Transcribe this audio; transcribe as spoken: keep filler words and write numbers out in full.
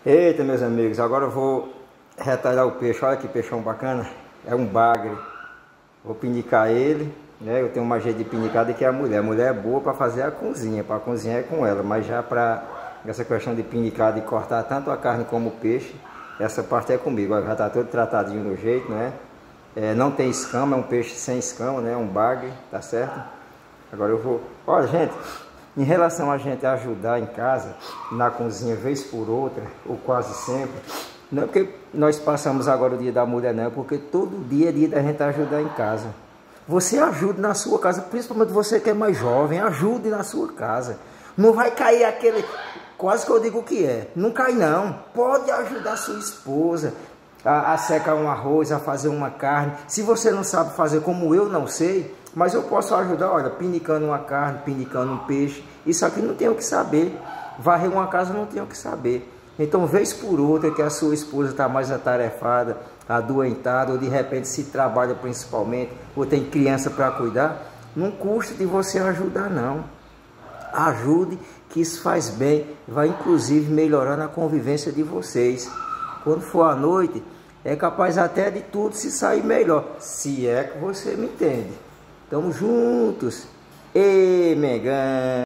Eita, meus amigos, agora eu vou retalhar o peixe. Olha que peixão bacana. É um bagre. Vou pinicar ele, né? Eu tenho uma jeito de pinicar do que a mulher. A mulher é boa para fazer a cozinha, para cozinhar é com ela. Mas já para essa questão de pinicar, de cortar tanto a carne como o peixe, essa parte é comigo. Já está todo tratadinho no jeito, né? É, não tem escama, é um peixe sem escama, né? Um bagre, tá certo? Agora eu vou... Olha, gente... Em relação a gente ajudar em casa, na cozinha, vez por outra, ou quase sempre, não é porque nós passamos agora o dia da mulher, não, é porque todo dia é dia da gente ajudar em casa. Você ajude na sua casa, principalmente você que é mais jovem, ajude na sua casa. Não vai cair aquele, quase que eu digo o que é, não cai não. Pode ajudar sua esposa a, a secar um arroz, a fazer uma carne. Se você não sabe fazer como eu não sei, mas eu posso ajudar, olha, pinicando uma carne, pinicando um peixe. Isso aqui não tenho o que saber. Varrer uma casa não tenho o que saber. Então, vez por outra que a sua esposa está mais atarefada, adoentada, ou de repente se trabalha principalmente, ou tem criança para cuidar, não custa de você ajudar não. Ajude, que isso faz bem, vai inclusive melhorando a convivência de vocês. Quando for à noite, é capaz até de tudo se sair melhor, se é que você me entende. Tamo juntos. Ei, Megão.